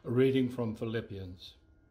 A reading from Philippians.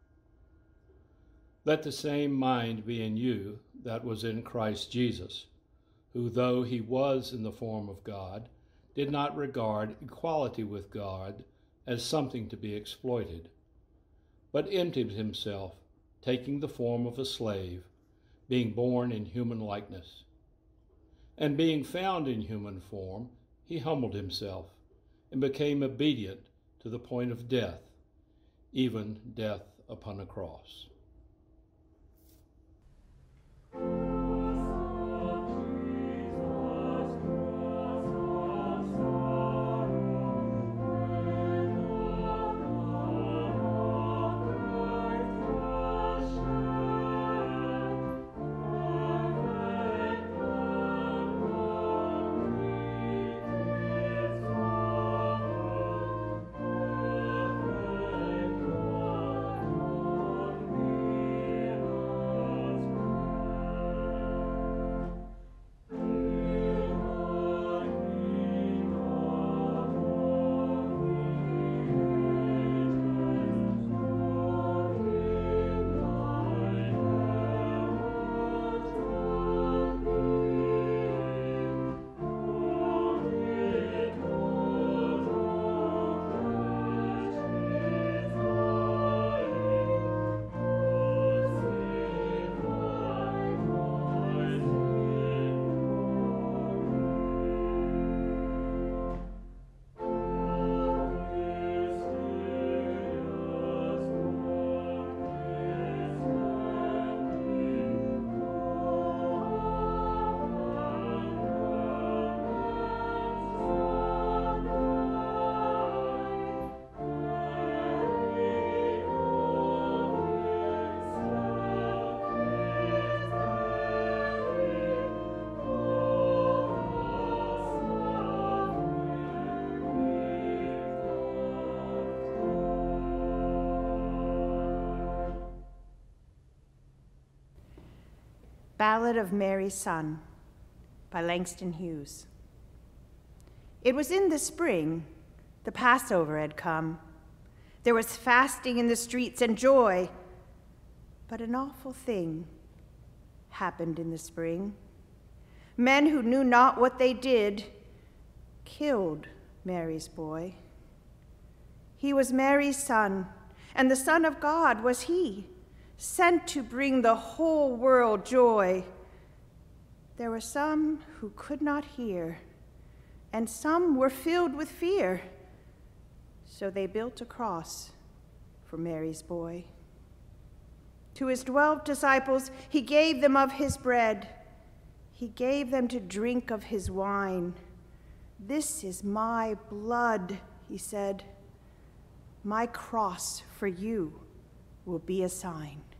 Let the same mind be in you that was in Christ Jesus, who, though he was in the form of God, did not regard equality with God as something to be exploited, but emptied himself, taking the form of a slave, being born in human likeness. And being found in human form, he humbled himself and became obedient to the point of death, even death upon a cross. Ballad of Mary's Son by Langston Hughes. It was in the spring, the Passover had come. There was fasting in the streets and joy, but an awful thing happened in the spring. Men who knew not what they did killed Mary's boy. He was Mary's son, and the Son of God was he, sent to bring the whole world joy. There were some who could not hear, and some were filled with fear. So they built a cross for Mary's boy. To his 12 disciples, he gave them of his bread. He gave them to drink of his wine. This is my blood, he said. My cross for you will be a sign.